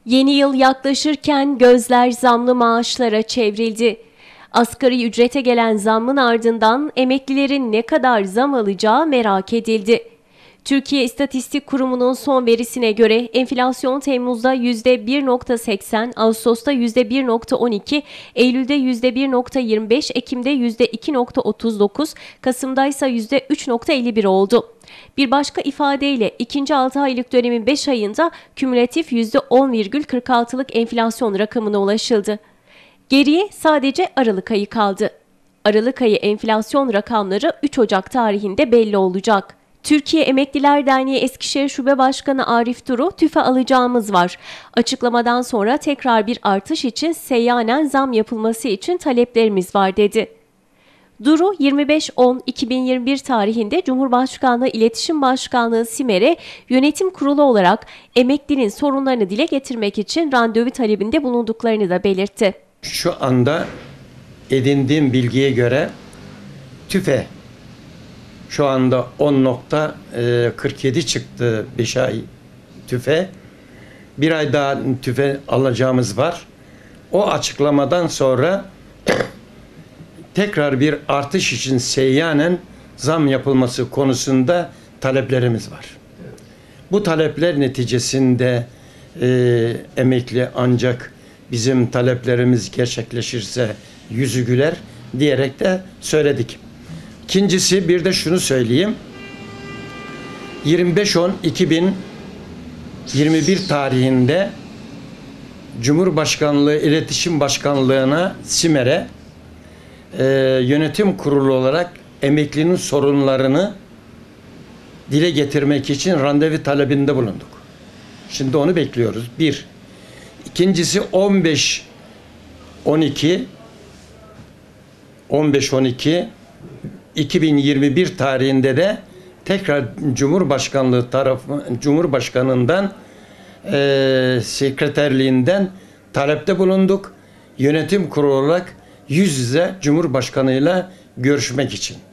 Yeni yıl yaklaşırken gözler zamlı maaşlara çevrildi. Asgari ücrete gelen zammın ardından emeklilerin ne kadar zam alacağı merak edildi. Türkiye İstatistik Kurumu'nun son verisine göre enflasyon Temmuz'da %1,80, Ağustos'ta %1,12, Eylül'de %1,25, Ekim'de %2,39, Kasım'da ise %3,51 oldu. Bir başka ifadeyle ikinci 6 aylık dönemin 5 ayında kümülatif %10,46'lık enflasyon rakamına ulaşıldı. Geriye sadece Aralık ayı kaldı. Aralık ayı enflasyon rakamları 3 Ocak tarihinde belli olacak. Türkiye Emekliler Derneği Eskişehir Şube Başkanı Arif Duru, "TÜFE alacağımız var. Açıklamadan sonra tekrar bir artış için seyyanen zam yapılması için taleplerimiz var," dedi. Duru, 25.10.2021 tarihinde Cumhurbaşkanlığı İletişim Başkanlığı SİMER'e yönetim kurulu olarak emeklinin sorunlarını dile getirmek için randevu talebinde bulunduklarını da belirtti. Şu anda edindiğim bilgiye göre TÜFE şu anda 10,47 çıktı 5 ay TÜFE. Bir ay daha TÜFE alacağımız var. O açıklamadan sonra tekrar bir artış için seyyanen zam yapılması konusunda taleplerimiz var. Bu talepler neticesinde emekli ancak bizim taleplerimiz gerçekleşirse yüzü güler diyerek de söyledik. İkincisi, bir de şunu söyleyeyim. 25.10.2021 tarihinde Cumhurbaşkanlığı İletişim Başkanlığı'na SİMER'e yönetim kurulu olarak emeklinin sorunlarını dile getirmek için randevu talebinde bulunduk. Şimdi onu bekliyoruz. Bir. İkincisi 15.12.2021 tarihinde de tekrar Cumhurbaşkanı'ndan sekreterliğinden talepte bulunduk. Yönetim kurulu olarak yüz yüze Cumhurbaşkanıyla görüşmek için.